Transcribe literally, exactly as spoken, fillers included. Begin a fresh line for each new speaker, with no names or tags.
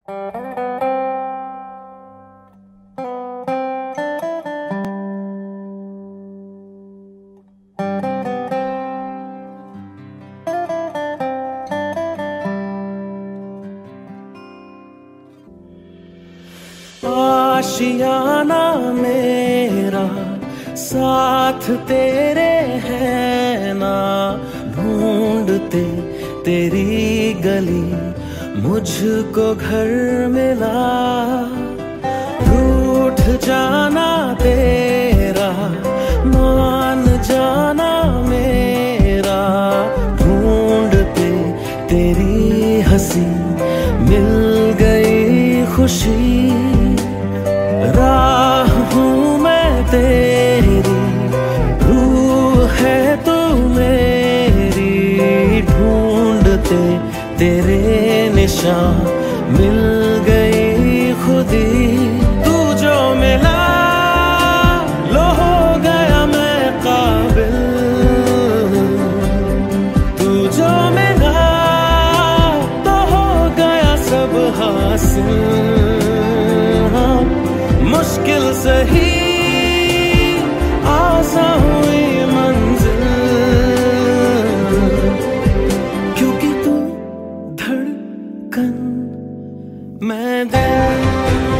आशियाना मेरा साथ तेरे है ना, ढूंढते तेरी गली मुझको घर मिला। रूठ जाना तेरा मान जाना मेरा, ढूंढते तेरी हंसी मिल गई खुशी। राह हूँ मैं तेरी, रूह है तू मेरी, ढूंढते तेरे निशान मिल गई खुदी। तू जो मिला लो हो गया मैं काबिल, तू जो मिला तो हो गया सब हासिल। मुश्किल सही आसान हुई मंजिल, क्योंकि तू धड़कन मैं दिल।